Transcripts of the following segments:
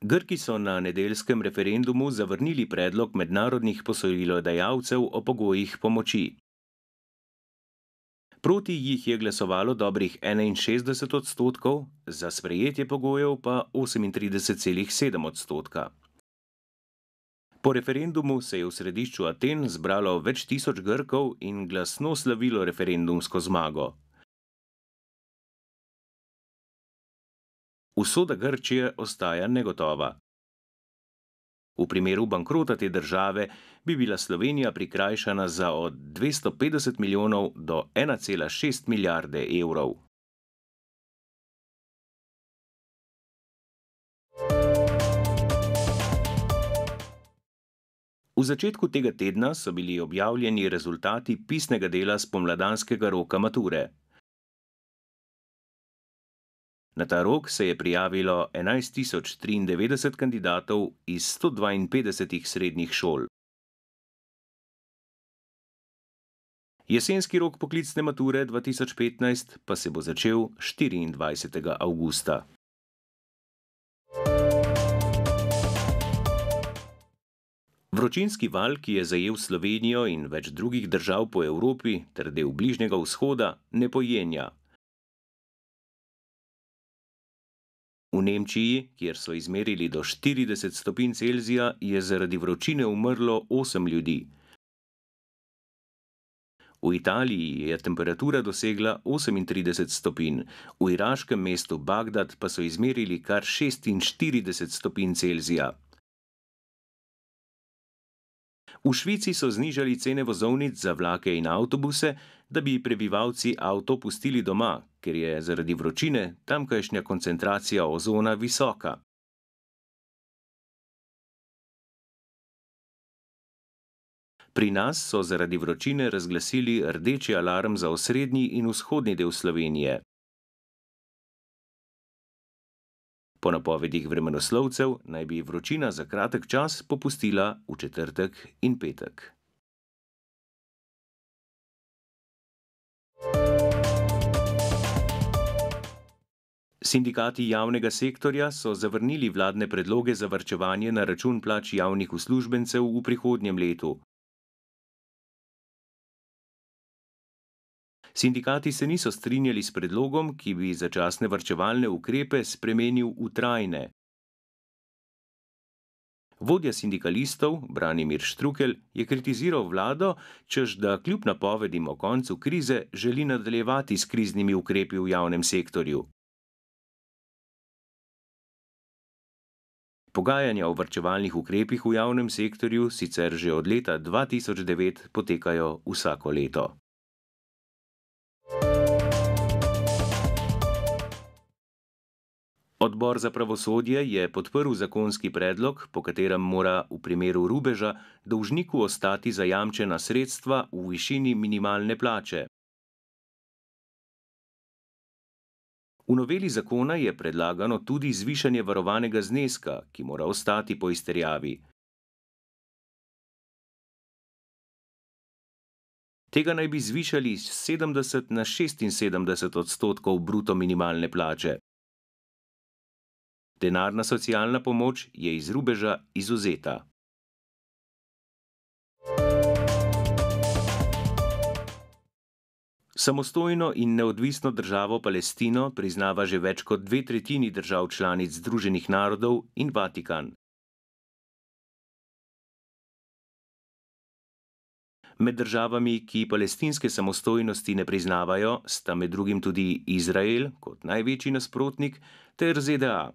Grki so na nedeljskem referendumu zavrnili predlog mednarodnih posojilodajalcev o pogojih pomoči. Proti jih je glasovalo dobrih 61%, za sprejetje pogojev pa 38,7%. Po referendumu se je v središču Aten zbralo več tisoč Grkov in glasno slavilo referendumsko zmago. Usoda Grčije ostaja negotova. V primeru bankrota te države bi bila Slovenija prikrajšana za od 250 milijonov do 1,6 milijarde evrov. V začetku tega tedna so bili objavljeni rezultati pisnega dela spomladanskega roka mature. Na ta rok se je prijavilo 11.093 kandidatov iz 152 srednjih šol. Jesenski rok poklicne mature 2015 pa se bo začel 24. avgusta. Vročinski val, ki je zajel Slovenijo in več drugih držav po Evropi ter del Bližnjega vzhoda, ne pojenja. V Nemčiji, kjer so izmerili do 40 stopinj Celzija, je zaradi vročine umrlo 8 ljudi. V Italiji je temperatura dosegla 38 stopinj, v iraškem mestu Bagdad pa so izmerili kar 46 stopinj Celzija. V Švici so znižali cene vozovnic za vlake in avtobuse, da bi prebivalci avto pustili doma, ker je zaradi vročine tamkajšnja koncentracija ozona visoka. Pri nas so zaradi vročine razglasili rdeči alarm za osrednji in vzhodni del Slovenije. Po napovedih vremenoslovcev naj bi vročina za kratek čas popustila v četrtek in petek. Sindikati javnega sektorja so zavrnili vladne predloge za varčevanje na račun plač javnih uslužbencev v prihodnjem letu. Sindikati se niso strinjali s predlogom, ki bi začasne varčevalne ukrepe spremenil v trajne. Vodja sindikalistov, Branimir Štrukelj, je kritiziral vlado, češ da kljub napovedim o koncu krize želi nadaljevati s kriznimi ukrepi v javnem sektorju. Pogajanja o varčevalnih ukrepih v javnem sektorju sicer že od leta 2009 potekajo vsako leto. Odbor za pravosodje je podprl zakonski predlog, po katerem mora v primeru rubeža dolžniku ostati zajamčena sredstva v višini minimalne plače. V noveli zakona je predlagano tudi zvišanje varovanega zneska, ki mora ostati po izterjavi. Tega naj bi zvišali z 70 na 76% bruto minimalne plače. Denarna socialna pomoč je iz rubeža izvzeta. Samostojno in neodvisno državo Palestino priznava že več kot 2/3 držav članic Združenih narodov in Vatikan. Med državami, ki palestinske samostojnosti ne priznavajo, sta med drugim tudi Izrael kot največji nasprotnik ter ZDA.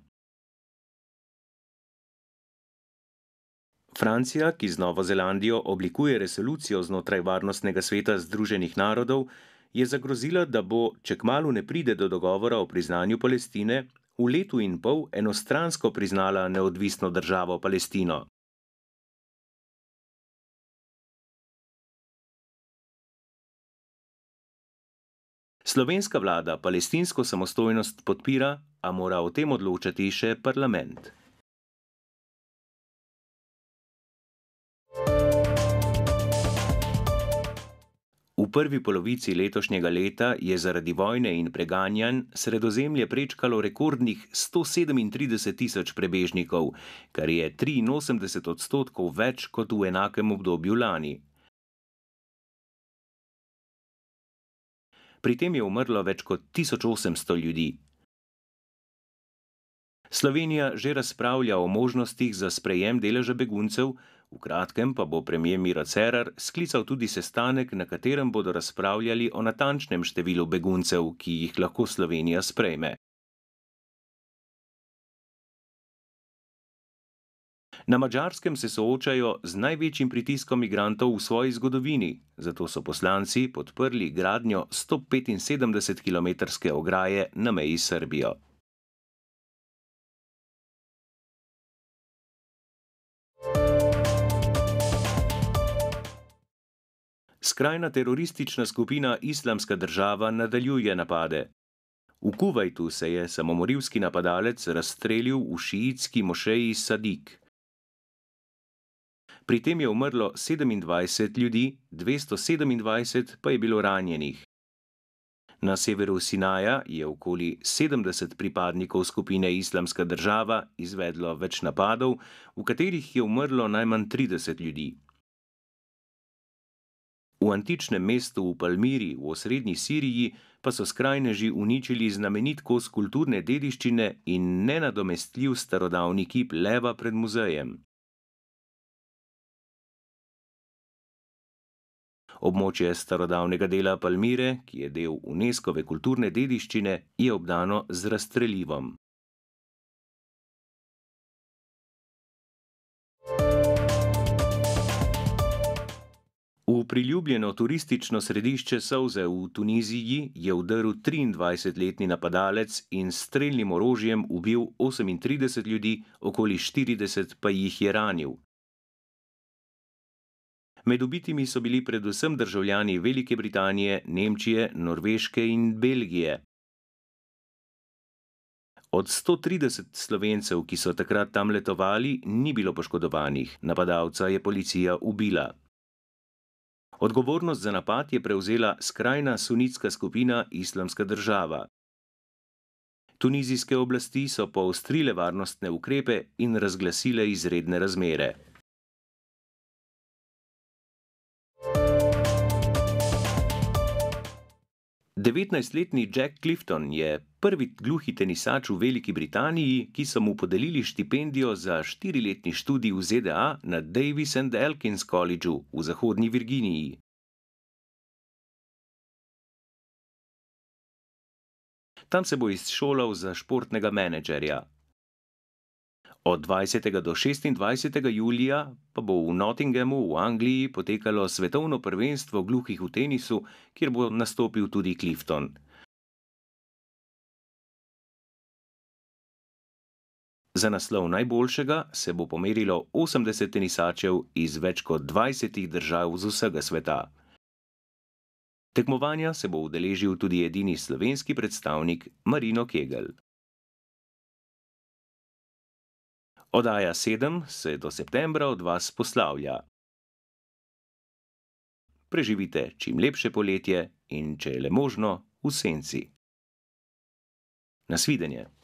Francija, ki z Novo Zelandijo oblikuje resolucijo znotraj Varnostnega sveta Združenih narodov, je zagrozila, da bo, če kmalu ne pride do dogovora o priznanju Palestine, v letu in pol enostransko priznala neodvisno državo Palestino. Slovenska vlada palestinsko samostojnost podpira, a mora o tem odločati še parlament. V prvi polovici letošnjega leta je zaradi vojne in preganjanj Sredozemlje prečkalo rekordnih 137.000 prebežnikov, kar je 83% več kot v enakem obdobju lani. Pri tem je umrlo več kot 1800 ljudi. Slovenija že razpravlja o možnostih za sprejem deleža beguncev, v kratkem pa bo premier Miro Cerar sklical tudi sestanek, na katerem bodo razpravljali o natančnem številu beguncev, ki jih lahko Slovenija sprejme. Na Madžarskem se soočajo z največjim pritiskom migrantov v svoji zgodovini, zato so poslanci podprli gradnjo 175-kilometrske ograje na meji s Srbijo. Skrajna teroristična skupina Islamska država nadaljuje napade. V Kuvajtu se je samomorilski napadalec razstrelil v šiitski mošeji Sadik. Pri tem je umrlo 27 ljudi, 227 pa je bilo ranjenih. Na severu Sinaja je okoli 70 pripadnikov skupine Islamska država izvedlo več napadov, v katerih je umrlo najmanj 30 ljudi. V antičnem mestu v Palmiri v osrednji Siriji pa so skrajneži uničili znamenit kos kulturne dediščine in nenadomestljiv starodavni kip leva pred muzejem. Območje starodavnega dela Palmire, ki je del UNESCOve kulturne dediščine, je obdano z razstrelivom. V priljubljeno turistično središče Solze v Tuniziji je vdrl 23-letni napadalec in s strelnim orožjem ubil 38 ljudi, okoli 40 pa jih je ranil. Med ubitimi so bili predvsem državljani Velike Britanije, Nemčije, Norveške in Belgije. Od 130 Slovencev, ki so takrat tam letovali, ni bilo poškodovanih, napadalca je policija ubila. Odgovornost za napad je prevzela skrajna sunitska skupina Islamska država. Tunizijske oblasti so poostrile varnostne ukrepe in razglasile izredne razmere. Devetnajstletni Jack Clifton je prvi gluhi tenisač v Veliki Britaniji, ki so mu podelili štipendijo za 4-letni študij v ZDA na Davis and Elkins Collegeu v Zahodni Virginiji. Tam se bo izšolal za športnega menedžerja. Od 20. do 26. julija pa bo v Nottinghamu v Angliji potekalo svetovno prvenstvo gluhih v tenisu, kjer bo nastopil tudi Clifton. Za naslov najboljšega se bo pomerilo 80 tenisačev iz več kot 20 držav z vsega sveta. Tekmovanja se bo udeležil tudi edini slovenski predstavnik Marino Kegel. Oddaja 7 se do septembra od vas poslavlja. Preživite čim lepše poletje in, če je le možno, v senci. Nasvidenje.